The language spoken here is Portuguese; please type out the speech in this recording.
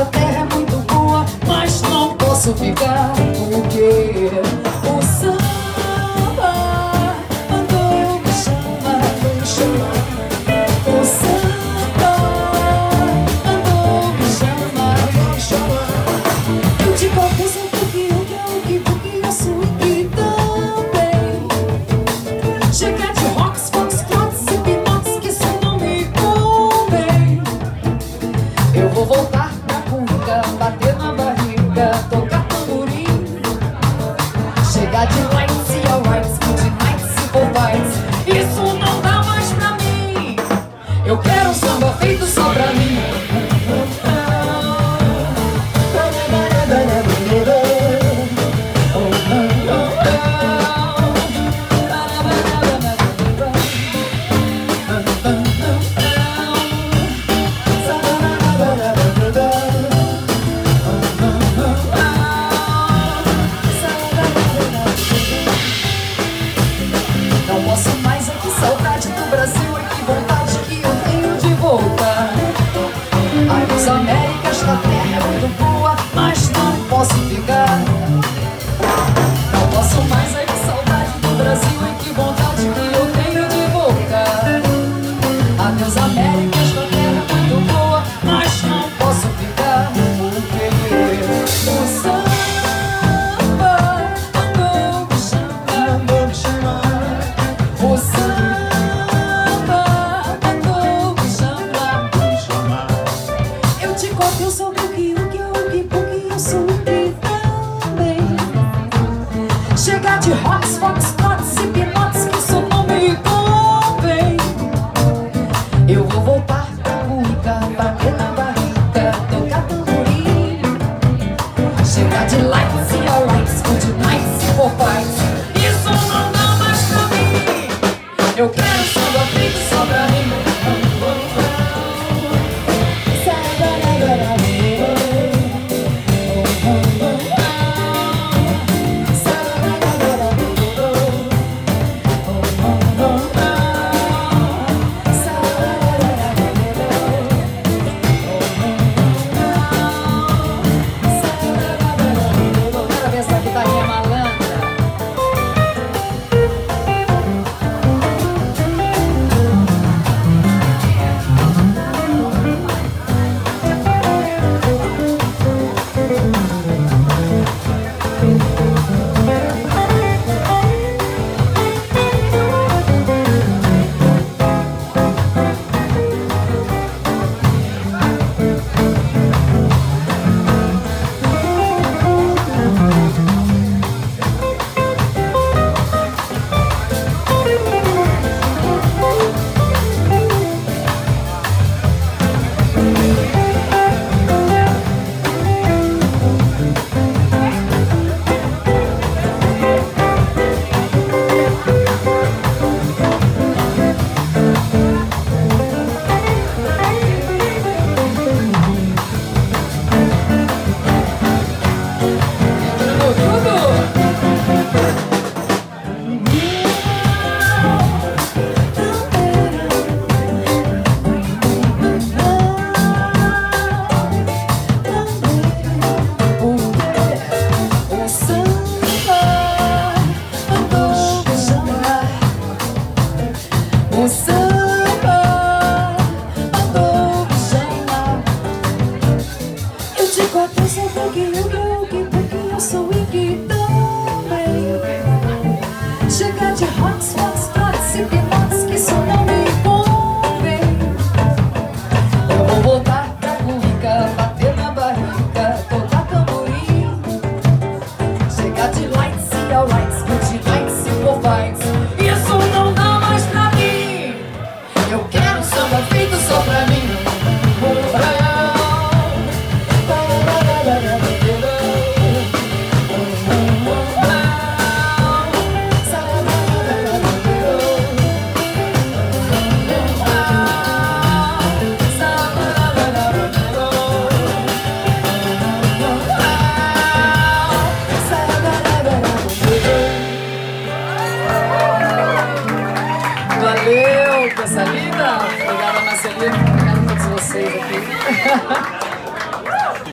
esta terra é muito boa, mas não posso ficar. Porque o samba mandou me chamar. O samba mandou me chamar. Eu te confesso porque eu sou aqui também. Chega de rocks, foxtrots e pinotes, que isso não me convém. Eu vou voltar pra cuca, bater na barriga, tocar tamborim. Chegar de lights e alrights, good nights e full bites. Isso não dá mais pra mim. Eu quero um samba feito só pra mim. Não posso mais, que saudade do Brasil e que vontade que eu tenho de voltar. As Américas da terra é muito boa, mas não posso ficar. Não posso mais, que saudade do Brasil e que vontade que eu tenho de voltar. Adeus Américas da terra é muito boa, mas não posso ficar. Porque o samba mandou me chamar. O samba mandou me chamar. Eu te conto, eu sou porque eu sou aqui também. Chegar de rocks, foxtrots e pinotes, que isso não me convém. Eu vou voltar pra cuca, bater na barriga, tocar tamborim. Chegar de lights e alrights, good nights e full fights. Isso não dá mais pra mim. Eu quero samba feito só pra mim. Quero ver essa guitarrinha malandra. O samba mandou me chamar. Eu te conto, eu sou porque eu sou aqui também. Chega de rocks, foxtrots e pinotes, que isso não me convém. Eu vou voltar pra cuca, bater na barriga, tocar tamborim. Chegar de lights e alrights, good nights e full fights. Isso não dá mais pra mim. Eu quero samba feito só pra mim. Valeu, coisa linda. Obrigada, Marcelino. Obrigada a todos vocês aqui.